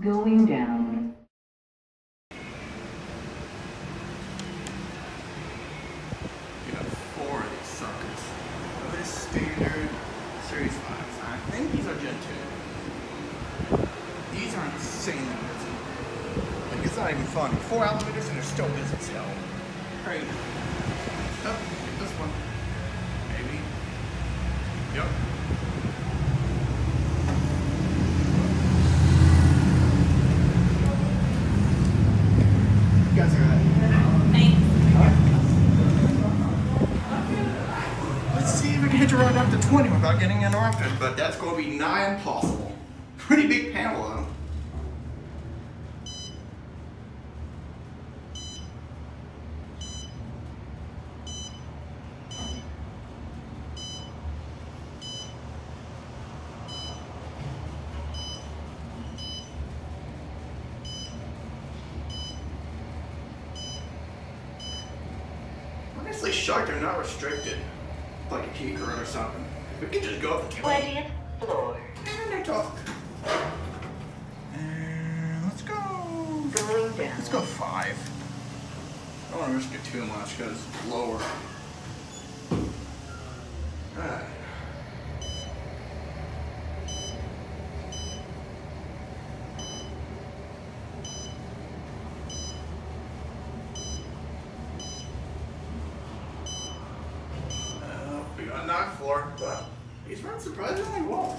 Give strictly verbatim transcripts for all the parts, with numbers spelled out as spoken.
Going down. You have four of these suckers. Otis Standard Series fives. I think these are Gen two. These are insanely busy. Like, it's not even funny. Four elevators and they're still busy as hell. Crazy. Oh, this one. Maybe. Yep. You guys are right. Thanks. Let's see if we can hit your ride up to twenty without getting interrupted, but that's going to be nigh impossible. Pretty big panel though. Honestly shocked they're not restricted. Like a key card or something. We could just go up the twentieth floor. And they talk. And let's go. Going down. Let's go five. I don't want to risk it too much because it's lower. Alright. We got a knock floor, but he's run surprisingly well.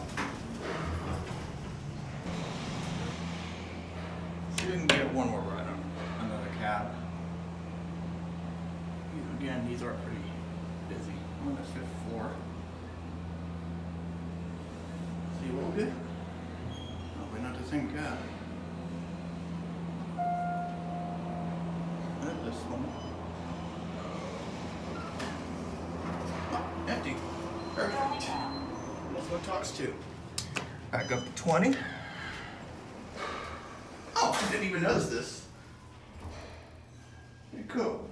See if we can get one more ride on another cab. These, again, these are pretty busy. I'm on the fifth floor. See what we get? Probably not the same cab. Not this one. Empty. Perfect. That's what talks to. Back up to twenty. Oh, I didn't even notice this. Pretty cool.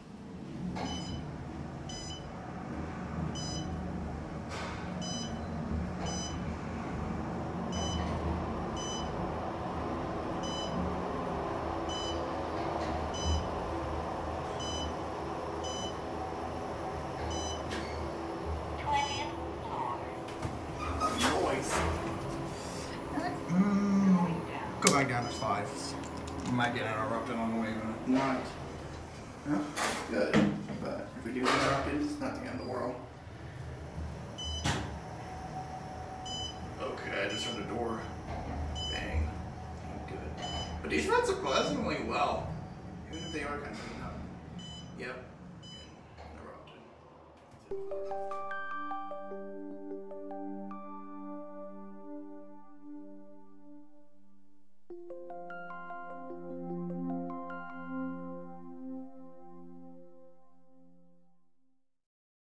Go back down to five. We might get interrupted on the way, but not. No, good. But if we do get interrupted, it's not the end of the world. Okay, I just heard a door bang. Good. But these run surprisingly well, even if they are kind of up. Yep. Interrupted.